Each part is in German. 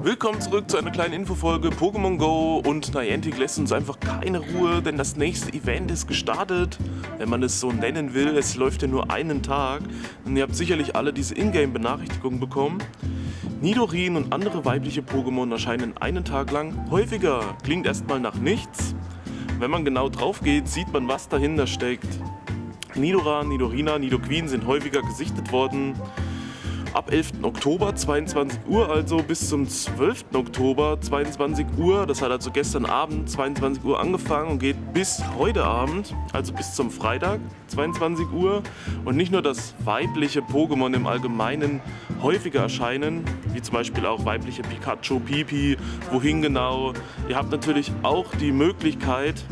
Willkommen zurück zu einer kleinen Infofolge Pokémon Go und Niantic lässt uns einfach keine Ruhe, denn das nächste Event ist gestartet, wenn man es so nennen will. Es läuft ja nur einen Tag und ihr habt sicherlich alle diese Ingame-Benachrichtigung bekommen. Nidorin und andere weibliche Pokémon erscheinen einen Tag lang häufiger. Klingt erstmal nach nichts. Wenn man genau drauf geht, sieht man, was dahinter steckt. Nidoran, Nidorina, Nidoqueen sind häufiger gesichtet worden. Ab 11. Oktober 22 Uhr, also bis zum 12. Oktober 22 Uhr. Das hat also gestern Abend 22 Uhr angefangen und geht bis heute Abend, also bis zum Freitag 22 Uhr. Und nicht nur, dass weibliche Pokémon im Allgemeinen häufiger erscheinen, wie zum Beispiel auch weibliche Pikachu, Pipi, wohin genau. Ihr habt natürlich auch die Möglichkeit,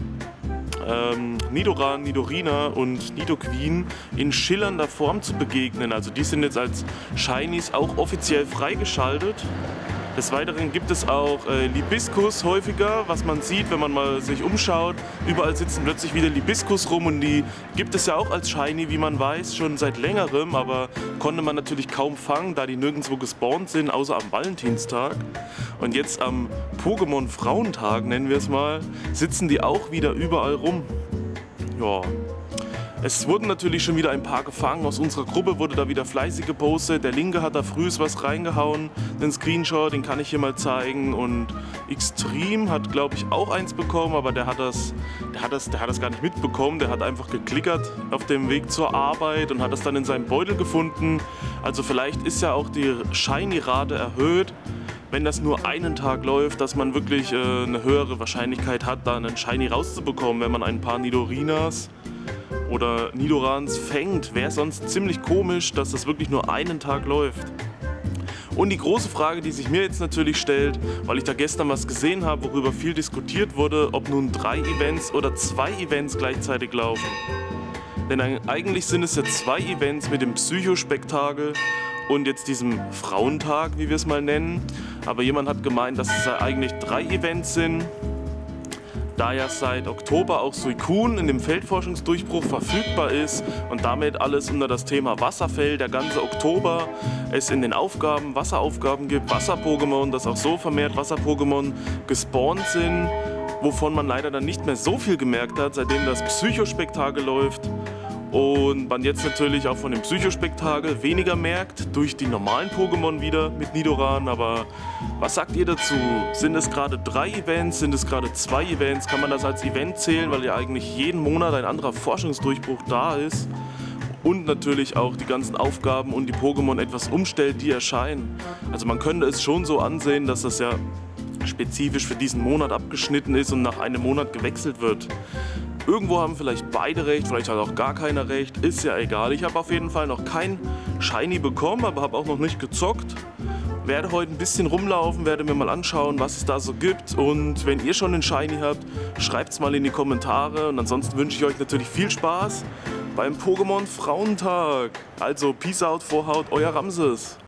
Nidoran, Nidorina und Nidoqueen in schillernder Form zu begegnen. Also die sind jetzt als Shinies auch offiziell freigeschaltet. Des Weiteren gibt es auch Libiscus häufiger, was man sieht, wenn man mal sich umschaut. Überall sitzen plötzlich wieder Libiscus rum und die gibt es ja auch als Shiny, wie man weiß, schon seit längerem, aber konnte man natürlich kaum fangen, da die nirgendwo gespawnt sind, außer am Valentinstag. Und jetzt am Pokémon Frauentag, nennen wir es mal, sitzen die auch wieder überall rum. Ja. Es wurden natürlich schon wieder ein paar gefangen. Aus unserer Gruppe wurde da wieder fleißig gepostet. Der Linke hat da frühs was reingehauen. Den Screenshot, den kann ich hier mal zeigen. Und Extreme hat, glaube ich, auch eins bekommen, aber der hat das gar nicht mitbekommen. Der hat einfach geklickert auf dem Weg zur Arbeit und hat das dann in seinem Beutel gefunden. Also vielleicht ist ja auch die Shiny-Rate erhöht, wenn das nur einen Tag läuft, dass man wirklich eine höhere Wahrscheinlichkeit hat, da einen Shiny rauszubekommen, wenn man ein paar Nidorinas oder Nidorans fängt. Wäre sonst ziemlich komisch, dass das wirklich nur einen Tag läuft. Und die große Frage, die sich mir jetzt natürlich stellt, weil ich da gestern was gesehen habe, worüber viel diskutiert wurde, ob nun 3 Events oder 2 Events gleichzeitig laufen. Denn eigentlich sind es ja 2 Events mit dem Psychospektakel und jetzt diesem Frauentag, wie wir es mal nennen. Aber jemand hat gemeint, dass es ja eigentlich 3 Events sind. Da ja seit Oktober auch Suicune in dem Feldforschungsdurchbruch verfügbar ist und damit alles unter das Thema Wasserfeld, der ganze Oktober, es in den Aufgaben Wasseraufgaben gibt, Wasser-Pokémon, dass auch so vermehrt Wasser-Pokémon gespawnt sind, wovon man leider dann nicht mehr so viel gemerkt hat, seitdem das Psychospektakel läuft. Und man jetzt natürlich auch von dem Psychospektakel weniger merkt, durch die normalen Pokémon wieder mit Nidoran. Aber was sagt ihr dazu? Sind es gerade 3 Events? Sind es gerade 2 Events? Kann man das als Event zählen, weil ja eigentlich jeden Monat ein anderer Forschungsdurchbruch da ist? Und natürlich auch die ganzen Aufgaben und die Pokémon etwas umstellt, die erscheinen. Also man könnte es schon so ansehen, dass das ja spezifisch für diesen Monat abgeschnitten ist und nach einem Monat gewechselt wird. Irgendwo haben vielleicht beide recht, vielleicht hat auch gar keiner recht, ist ja egal. Ich habe auf jeden Fall noch kein Shiny bekommen, aber habe auch noch nicht gezockt. Werde heute ein bisschen rumlaufen, werde mir mal anschauen, was es da so gibt. Und wenn ihr schon einen Shiny habt, schreibt es mal in die Kommentare. Und ansonsten wünsche ich euch natürlich viel Spaß beim Pokémon Frauentag. Also Peace out, Vorhaut, euer Ramses.